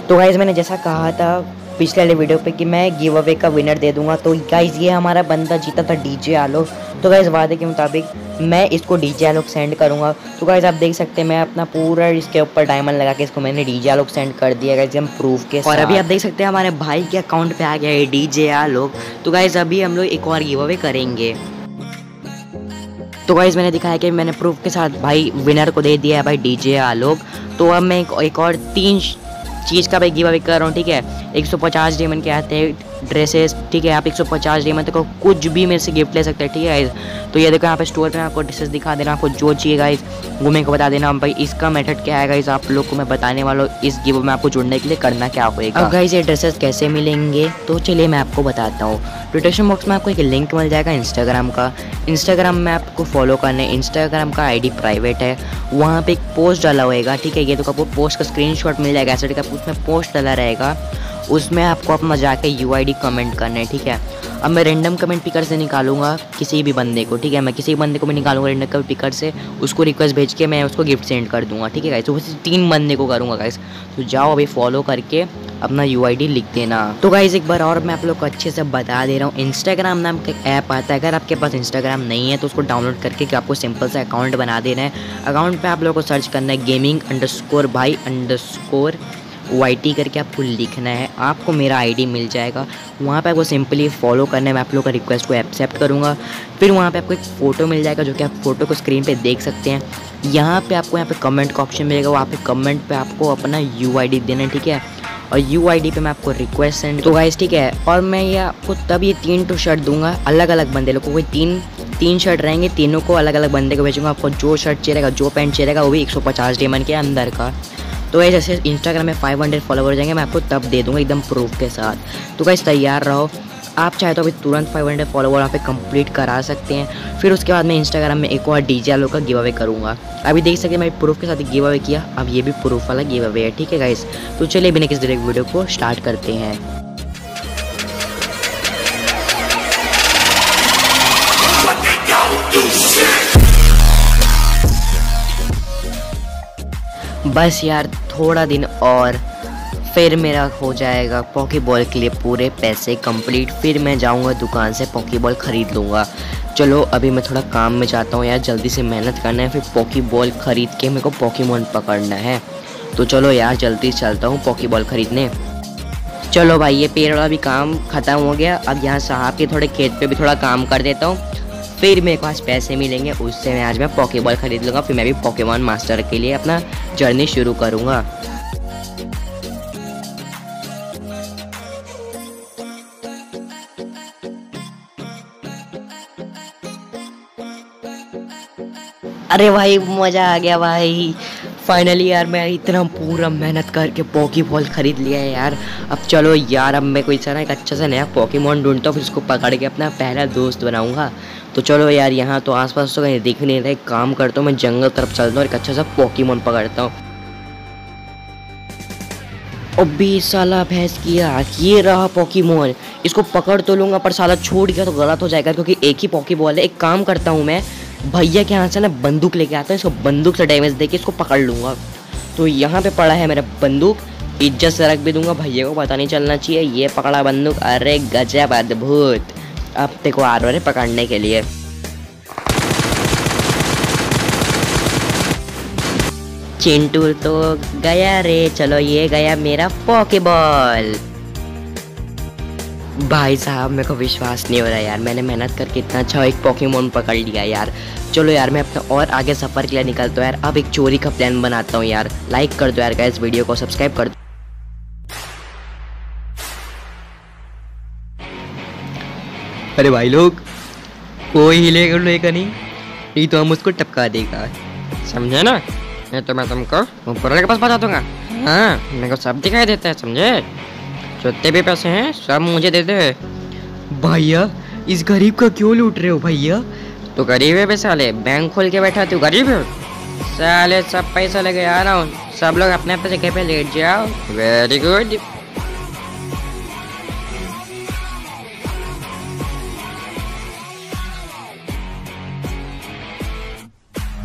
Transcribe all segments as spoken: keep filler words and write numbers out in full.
तो गाइज़ मैंने जैसा कहा था पिछले वाले वीडियो पे कि मैं गिव अवे का विनर दे दूंगा, तो गाइज़ ये हमारा बंदा जीता था डीजे आलोक। तो गाइज़ वादे के मुताबिक मैं इसको डीजे आलोक सेंड करूंगा। तो गाइज़ आप देख सकते हैं मैं अपना पूरा इसके ऊपर डायमंड लगा के इसको मैंने डीजे आलोक सेंड कर दिया गाइज़ हम प्रूफ के साथ। और अभी आप देख सकते हैं हमारे भाई के अकाउंट पे आ गया है डीजे आलोक। तो गाइज़ अभी हम लोग एक और गिव अवे करेंगे। तो गाइज़ मैंने दिखाया कि मैंने प्रूफ के साथ भाई विनर को दे दिया है भाई डीजे आलोक। तो अब मैं एक, एक और तीन चीज़ का भाई गिव अवे कर रहा हूँ, ठीक है। एक सौ पचास डायमंड के आते हैं ड्रेसेस, ठीक है। आप एक सौ पचास डायमंड तक कुछ भी मेरे से गिफ्ट ले सकते हैं, ठीक है गाइस। तो ये देखो यहाँ पे स्टोर पे आपको ड्रेसेस दिखा देना, आपको जो चाहिए गाइस वो मेरे को बता देना भाई। इसका मेथड क्या है गाइस आप लोग को मैं बताने वाला हूँ। इस गिव में आपको जुड़ने के लिए करना क्या होगा। अब गाइस ये ड्रेसेस कैसे मिलेंगे तो चलिए मैं आपको बताता हूँ। डिस्क्रिप्शन बॉक्स में आपको एक लिंक मिल जाएगा इंस्टाग्राम का। इंस्टाग्राम में आपको फॉलो करना है। इंस्टाग्राम का आईडी प्राइवेट है, वहाँ पे एक पोस्ट डाला होएगा, ठीक है। ये तो आपको पोस्ट का स्क्रीनशॉट मिल जाएगा ऐसे, ठीक है। उसमें पोस्ट डाला रहेगा, उसमें आपको अपना जाके यूआईडी कमेंट करना है, ठीक है। अब मैं रैंडम कमेंट पिकर से निकालूंगा किसी भी बंदे को, ठीक है। मैं किसी बंदे को भी निकालूंगा रैंडम कमेंट पिकर से, उसको रिक्वेस्ट भेज के मैं उसको गिफ्ट सेंड कर दूंगा, ठीक है गाइस। तो बस तीन बंदे को करूँगा गाइस। तो जाओ अभी फॉलो करके अपना यूआईडी लिख देना। तो गाइस एक बार और मैं आप लोग को अच्छे से बता दे रहा हूँ, इंस्टाग्राम नाम का ऐप आता है। अगर आपके पास इंस्टाग्राम नहीं है तो उसको डाउनलोड करके कि आपको सिंपल सा अकाउंट बना देना है। अकाउंट पे आप लोगों को सर्च करना है गेमिंग अंडर स्कोर भाई अंडर स्कोर वाई टी करके आपको लिखना है, आपको मेरा आईडी मिल जाएगा। वहाँ पे आपको सिंपली फॉलो करना है। मैं आप लोग का रिक्वेस्ट को एक्सेप्ट करूँगा। फिर वहाँ पे आपको एक फ़ोटो मिल जाएगा जो कि आप फोटो को स्क्रीन पे देख सकते हैं। यहाँ पे आपको यहाँ पे कमेंट का ऑप्शन मिलेगा, वहाँ पे कमेंट पे आपको अपना यूआईडी देना है, ठीक है। और यूआईडी पे मैं आपको रिक्वेस्ट सेंड तो गाइस, ठीक है। और मैं ये आपको तब ये तीन टू शर्ट दूंगा अलग अलग बंदे लोग को। कोई तीन तीन शर्ट रहेंगे, तीनों को अलग अलग बंदे को भेजूंगा। आपको जो शर्ट चाहिए रहेगा, जो पैंट चाहिए रहेगा, वो भी एक सौ पचास डायमंड के अंदर का। तो गाइस जैसे इंस्टाग्राम में पाँच सौ फॉलोवर हो जाएंगे मैं आपको तब दे दूंगा एकदम प्रूफ के साथ। तो गाइस तैयार रहो। आप चाहे तो अभी तुरंत पाँच सौ फॉलोवर यहाँ पे कंप्लीट करा सकते हैं। फिर उसके बाद मैं इंस्टाग्राम में एक और डीजे आलोक का गिव अवे करूँगा। अभी देख सकते हैं मैं प्रूफ के साथ गिव अवे किया, अब ये भी प्रूफ वाला गिव अवे है, ठीक है गाइस। तो चलिए बिना किसी डायरेक्ट वीडियो को स्टार्ट करते हैं। बस यार थोड़ा दिन और फिर मेरा हो जाएगा पॉकीबॉल के लिए पूरे पैसे कंप्लीट। फिर मैं जाऊंगा दुकान से पॉकीबॉल ख़रीद लूँगा। चलो अभी मैं थोड़ा काम में जाता हूँ यार, जल्दी से मेहनत करना है, फिर पॉकीबॉल ख़रीद के मेरे को पॉकीमोन पकड़ना है। तो चलो यार जल्दी चलता हूँ पॉकीबॉल ख़रीदने। चलो भाई ये पेड़ वाला भी काम ख़त्म हो गया। अब यहाँ साहब के थोड़े खेत पे भी थोड़ा काम कर देता हूँ, फिर मेरे पास पैसे मिलेंगे, उससे मैं आज मैं पॉकीबॉल ख़रीद लूँगा। फिर मैं भी पॉकीमोन मास्टर के लिए अपना जर्नी शुरू करूँगा। अरे भाई मज़ा आ गया भाई, फाइनली यार मैं इतना पूरा मेहनत करके पॉकीबॉल ख़रीद लिया है यार। अब चलो यार अब मैं कोई सा ना एक अच्छा सा नया पॉकीमोन ढूंढता हूँ, फिर उसको पकड़ के अपना पहला दोस्त बनाऊँगा। तो चलो यार यहाँ तो आसपास तो कहीं दिख नहीं रहा है, काम करता हूँ मैं जंगल तरफ चलता हूँ और एक अच्छा सा पॉकीमोन पकड़ता हूँ। और बीस साला भैंस किया, ये रहा पॉकीमोन। इसको पकड़ तो लूँगा पर साला छूट गया तो गलत हो जाएगा क्योंकि एक ही पॉकीबॉल है। एक काम करता हूँ मैं भैया के यहाँ से ना बंदूक लेके आता हूँ, इसको बंदूक से डैमेज देके इसको पकड़ लूँगा। तो यहाँ पे पड़ा है मेरा बंदूक, इज्जत से रख भी दूंगा, भैया को पता नहीं चलना चाहिए ये पकड़ा बंदूक। अरे गजब अद्भुत, अब देखो आ रहे पकड़ने के लिए। चिंटू तो गया रे, चलो ये गया मेरा पॉकीबॉल। भाई साहब मेरे को विश्वास नहीं हो रहा यार, मैंने मेहनत करके इतना अच्छा एक पॉकीमोन पकड़ लिया यार। चलो यार मैं अपना और आगे सफ़र के लिए निकलता हूँ यार। अब एक चोरी का प्लान बनाता हूँ यार। लाइक कर दो यार गाइस, वीडियो को सब्सक्राइब कर दो। अरे भाई लोग कोई हिलेगा लेगा नहीं, नहीं तो हम उसको टपका देगा, समझे ना। नहीं तो मैं तुमको ऊपर के पास बता दूंगा। हाँ मेरे को सब दिखाई देता है, समझे। जितने भी पैसे हैं सब मुझे दे दे। भैया इस गरीब का क्यों लूट रहे हो भैया। तो गरीब है बे साले, बैंक खोल के बैठा तू गरीब है साले। सब पैसा लेके आ रहा हूँ, सब लोग अपने अपने जगह पे लेट जाओ। Very good.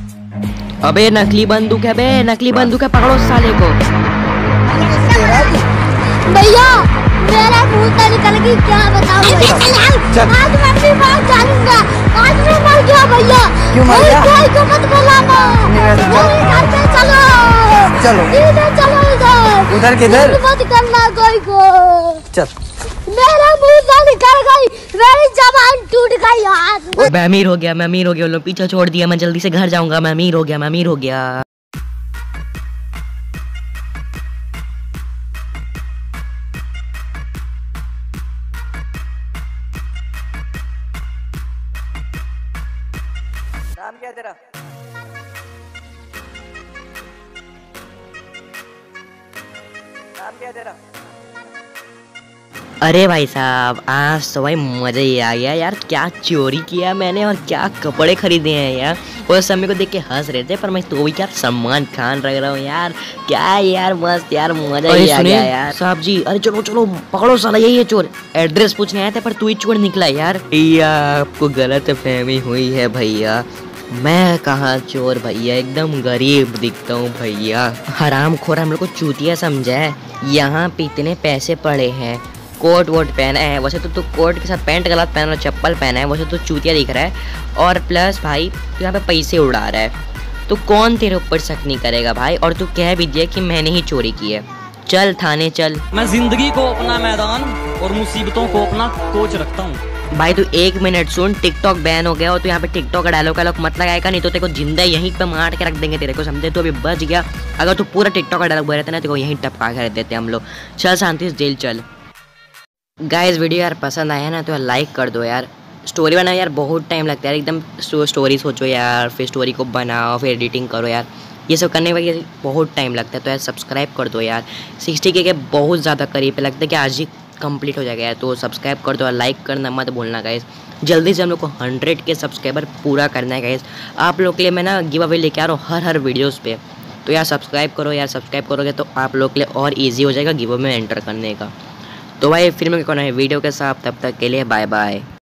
अबे नकली बंदूक है बे, नकली बंदूक है, पकड़ो साले को। भूत निकल गई, क्या बताऊं। आज मैं भी मार डालूंगा, आज मैं मर गया भैया। क्यों मर गया? कोई को मत बुलाना, मेरे घर पे चलो चलो इधर, चलो इधर। उधर किधर? मत करना कोई को। चल मेरा मुंह से निकल गई, मेरी जबान टूट गई यार। मैं अमीर हो गया, मैं अमीर हो गया, उन लोग पीछे छोड़ दिया, मैं जल्दी से घर जाऊंगा, मैं अमीर हो गया, मैं अमीर हो गया। नाम क्या तेरा? नाम क्या तेरा? अरे भाई साहब, आज तो भाई मजा ही आ गया यार। क्या चोरी किया मैंने और क्या कपड़े खरीदे हैं यार। वो समय को देख के हंस रहे थे, पर मैं तो भी क्या सलमान खान रह रहा हूँ यार। क्या यार मस्त यार, मजा ही आ गया यार। साहब जी, अरे चलो चलो पकड़ो साला, यही है चोर। एड्रेस पूछने आए थे पर तू ही चोर निकला यार। भैया आपको गलत फहमी हुई है भैया, मैं कहाँ चोर भैया, एकदम गरीब दिखता हूँ भैया। हराम खोर हम लोग को चूतिया समझा है। यहाँ पे इतने पैसे पड़े हैं, कोट वोट पहना है, वैसे तो तू कोट के साथ पैंट गलत पहना, चप्पल पहना है, वैसे तो चूतिया दिख रहा है। और प्लस भाई तू यहाँ पे पैसे उड़ा रहा है, तो कौन तेरे ऊपर शक नहीं करेगा भाई। और तू कह भी दिया कि मैंने ही चोरी की है। चल थाने चल। मैं जिंदगी को अपना मैदान और मुसीबतों को अपना कोच रखता हूँ। भाई तू एक मिनट सुन, टिकटॉक बैन हो गया और तू यहाँ पे टिकटॉक का डायलॉग का लोग मत लगाएगा, नहीं तो तेरे को जिंदा यहीं पे मार के रख देंगे तेरे को, समझे। तो अभी बच गया, अगर तू पूरा टिकटॉक का डायलॉग बोल रहे थे ना, तेरे को यहीं टपका कर देते हम लोग। चल शांति से जेल चल। गाइस वीडियो यार पसंद आया ना तो यार लाइक कर दो यार। स्टोरी बनाओ यार, बहुत टाइम लगता है यार, एकदम स्टोरी सोचो यार, फिर स्टोरी को बनाओ, फिर एडिटिंग करो यार, ये सब करने में बहुत टाइम लगता है। तो यार सब्सक्राइब कर दो यार, सिक्सटी के, के बहुत ज़्यादा करीब है, लगता है कि आज ही कंप्लीट हो जाएगा यार। तो सब्सक्राइब कर दो और लाइक करना मत भूलना गाइस। जल्दी से हम लोग को हंड्रेड के सब्सक्राइबर पूरा करना है गाइस। आप लोग के लिए मैं ना गिव अवे लेके आ रहा हूँ हर हर वीडियोज़ पे। तो यार सब्सक्राइब करो यार, सब्सक्राइब करोगे तो आप लोग के लिए और ईजी हो जाएगा गिव अवे में एंटर करने का। तो भाई फिर मैं कौन है वीडियो के साथ, तब तक के लिए बाय बाय।